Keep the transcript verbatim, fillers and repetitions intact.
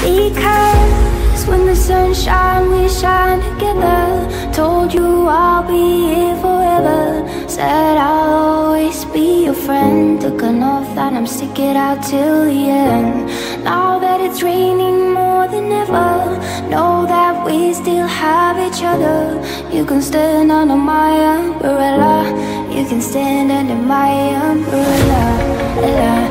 Because when the sun shines, we shine together. Told you I'll be here forever. Said I'll always be your friend. Took an oath that I'm stick it out till the end. Now that it's raining more than ever, know that we still have each other. You can stand under my umbrella. You can stand under my umbrella.